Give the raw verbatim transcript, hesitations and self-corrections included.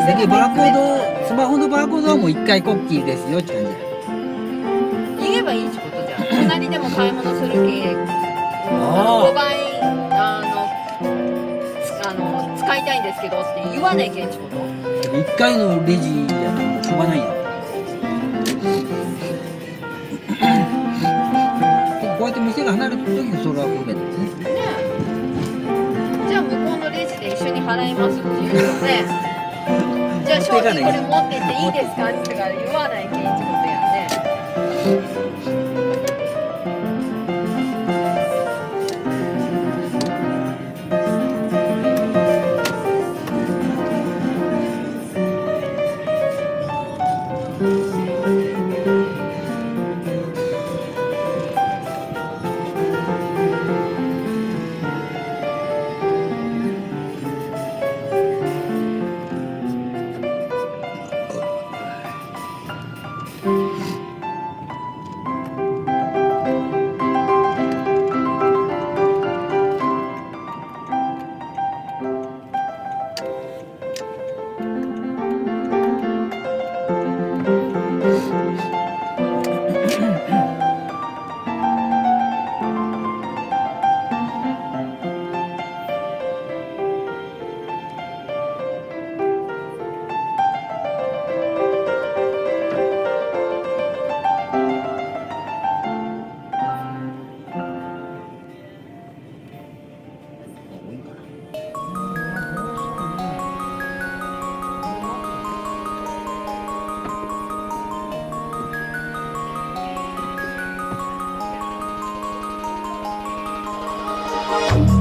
店で、 がバーコー別ド、スマホのバーコードはもう一回コッキーですよって感じ。 々言えばいいってことじゃん。隣でも買い物するけ、 あごばいあのつあの使いたいんですけどって言わないけんってこと。 あ、一回のレジやったらもうしょうがないやん。こうやって店が離れた時にそれは不便ですね。 ねえ、じゃあ向こうのレジで一緒に払いますって言うのね。じゃあ商品これ持って行っていいですかって言ってから言わないけんってことやね。 うん。